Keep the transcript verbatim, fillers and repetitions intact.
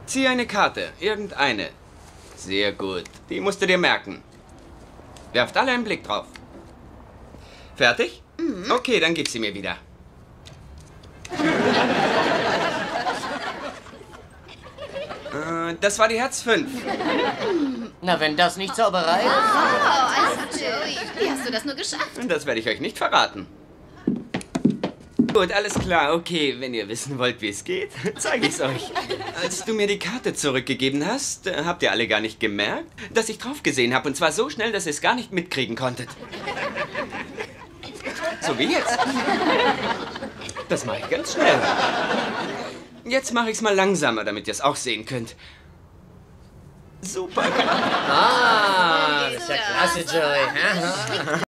Zieh eine Karte. Irgendeine. Sehr gut. Die musst du dir merken. Werft alle einen Blick drauf. Fertig? Mhm. Okay, dann gib sie mir wieder. äh, das war die Herz fünf. Na, wenn das nicht Zauberei ist. Oh, also Joey, wie hast du das nur geschafft? Das werde ich euch nicht verraten. Gut, alles klar. Okay, wenn ihr wissen wollt, wie es geht, zeige ich's euch. Als du mir die Karte zurückgegeben hast, habt ihr alle gar nicht gemerkt, dass ich drauf gesehen habe. Und zwar so schnell, dass ihr es gar nicht mitkriegen konntet. So wie jetzt. Das mache ich ganz schnell. Jetzt mache ich es mal langsamer, damit ihr es auch sehen könnt. Super. Ah, das ist ja klasse, Joey.